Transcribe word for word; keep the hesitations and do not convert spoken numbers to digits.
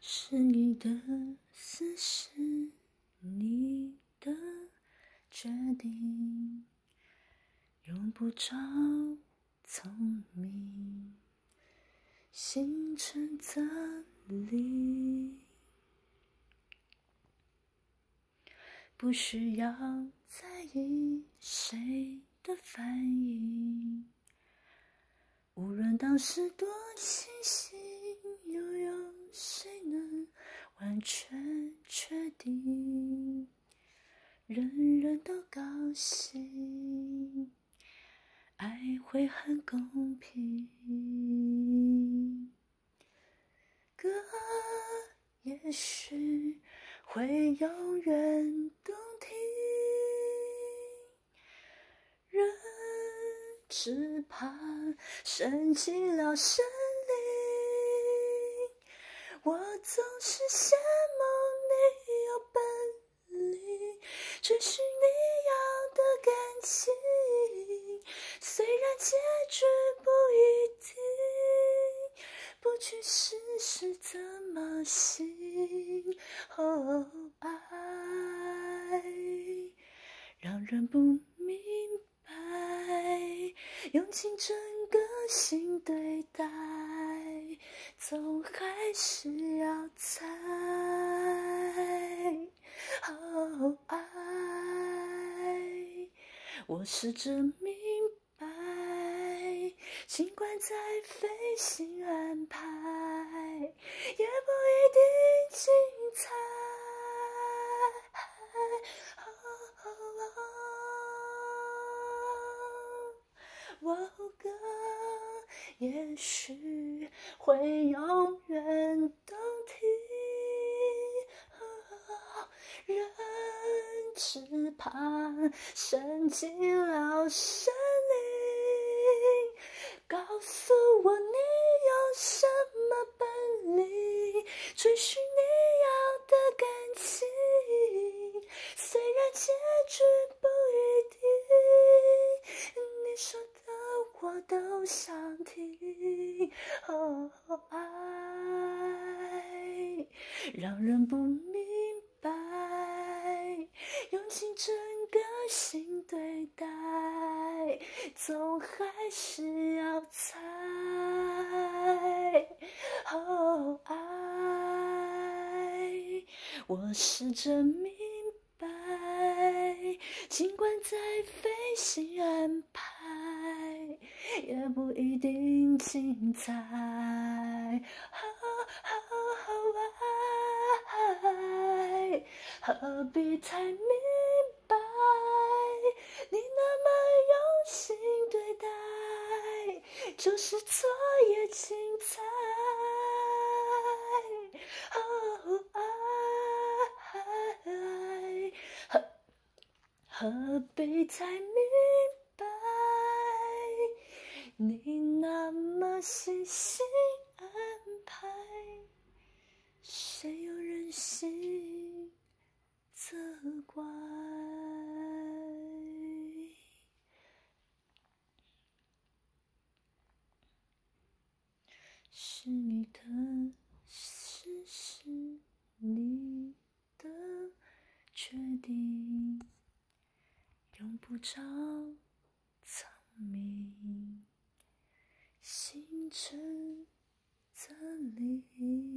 是你的死，是你的决定，用不着聪明，心存则理，不需要在意谁的反应，无论当时多清醒，又有谁能完全确定？人人都高兴，爱会很公平。歌也许会永远动听，人只怕生气了神灵。我总是羡慕你有本领，追寻你要的感情，虽然结局不一定，不去试试怎么行？哦，爱让人不明白，用尽整个心对待，总还是要猜。哦，爱，我试着明白，尽管再费心安排，也不一定精彩。我歌也许会永远动听，人只怕生尽了神灵。告诉我你有什么本领，追寻你要的感情，虽然结局不一定，你说的我都想听。哦，爱让人不明白，用尽整个心对待，总还是要猜。哦，爱，我试着明白，尽管再费心安排，也不一定精彩。爱何必太明白，你那么用心对待，就是错也精彩。哦，爱何何必太明白，你那么细心安排，谁又忍心责怪？是你的事，是你的决定，用不着聪明，心诚则灵。